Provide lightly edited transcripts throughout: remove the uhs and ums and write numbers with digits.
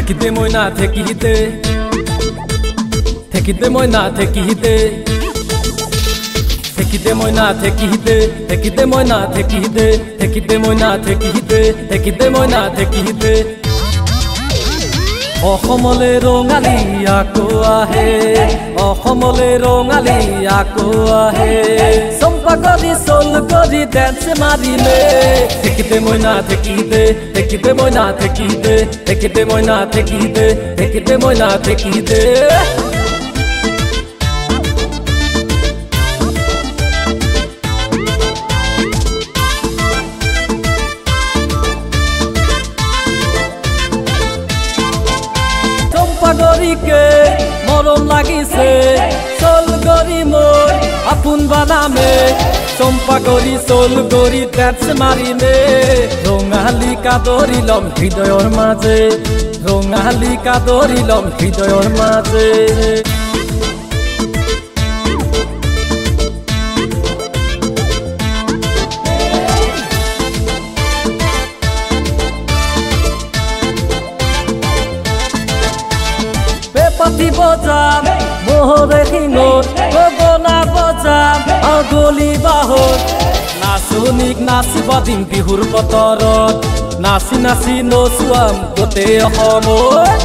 Tekide moina tekide Tekide moina tekide Tekide moina tekide Tekide moina tekide Tekide moina tekide Tekide moina tekide অসমলে Rongali আকৌ আহে অসমলে ৰঙালী আকৌ আহে চম্পা কৰি চল কৰি ডেন্স মাৰিলে তেকিতে মইনা তেকিতে তেকিতে মইনা তেকিতে তেকিতে মইনা তেকিতে তেকিতে মইনা তেকিতে গরিকে মরম লাগিছে চল গরি মোর আপন বানামে চম্পা গরি চল গরি ডেন্স মারিলে রঙালী কাদরিলম হৃদয়ৰ মাঝে রঙালী কাদরিলম হৃদয়ৰ মাঝে পাতি বজাম মোহরে শিঙত গগনা বজাম আগলি বাহত নাচনিক নাচিবা দিম বিহুৰ বতৰত নাচি নাচি নচুৱাম গোটেই অসমত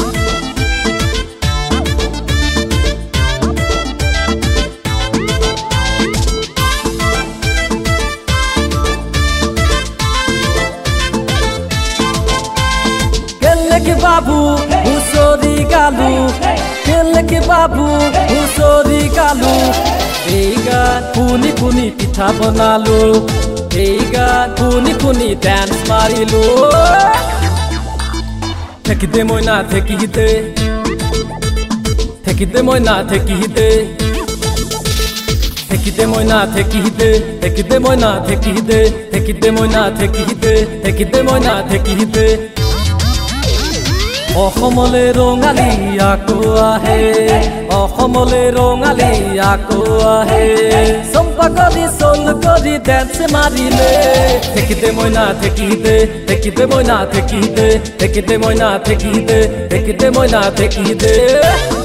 কেলেকে বাবু হুঁচৰি গালো কেলেকে বাবু হুঁচৰি গালো এই গান শুনি শুনি পিঠা বনালো এই গান শুনি শুনি ডেন্স মাৰিলো তেকিতে মইনা তেকিতে তেকিতে মইনা তেকিতে তেকিতে মইনা তেকিতে তেকিতে মইনা তেকিতে তেকিতে মইনা তেকিতে তেকিতে মইনা তেকিতে অসমলে ৰঙালী আকৌ আহে অসমলে ৰঙালী আকৌ আহে চম্পা কৰি চল কৰি ডেন্স মাৰিলে তেকিতে মইনা তেকিতে তেকিতে মইনা তেকিতে তেকিতে মইনা তেকিতে তেকিতে মইনা তেকিতে